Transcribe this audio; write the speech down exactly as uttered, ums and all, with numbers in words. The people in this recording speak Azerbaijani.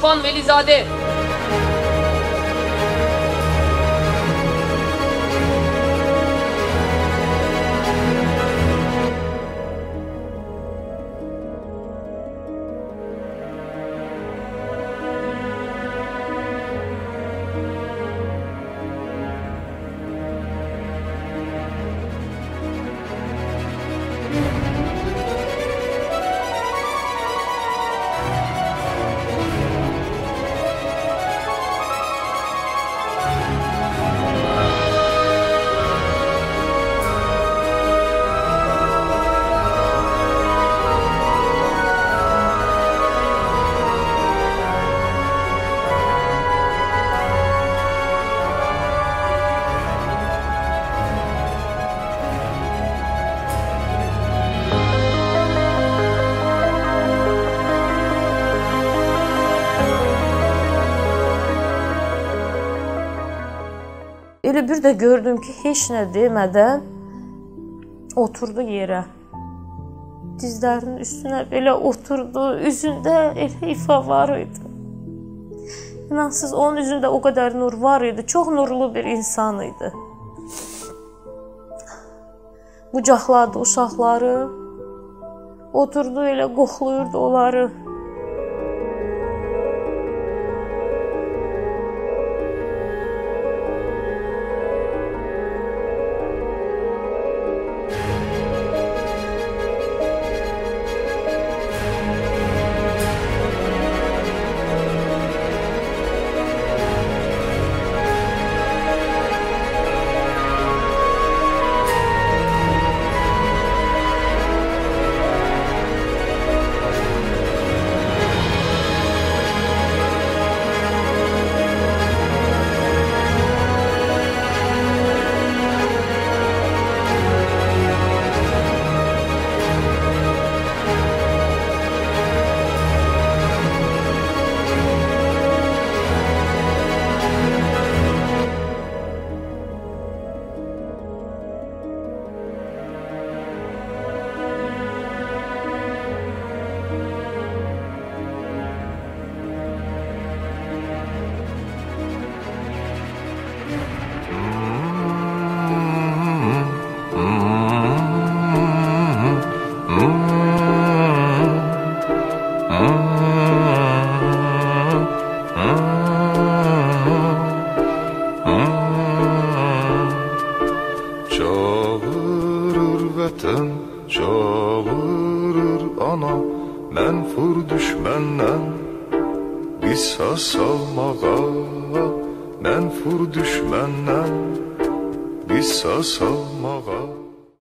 Tufan Velizade. Elə bir də gördüm ki, heç nə demədən oturdu yerə. Dizlərinin üstünə belə oturdu, üzündə elə ifa var idi. İnansız, onun üzündə o qədər nur var idi, çox nurlu bir insan idi. Qucaqladı uşaqları, oturdu elə qoxlayırdı onları. Çağırır vətən, çağırır ana, mənfur düşməndən qisas almağa, mənfur düşməndən qisas almağa.